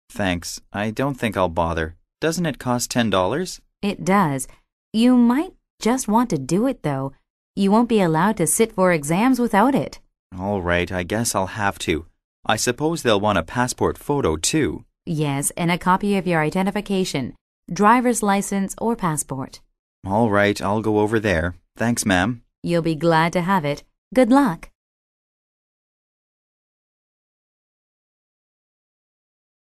Thanks. I don't think I'll bother. Doesn't it cost $10? It does. You might just want to do it, though. You won't be allowed to sit for exams without it. All right, I guess I'll have to. I suppose they'll want a passport photo, too. Yes, and a copy of your identification, driver's license or passport. All right, I'll go over there. Thanks, ma'am. You'll be glad to have it. Good luck.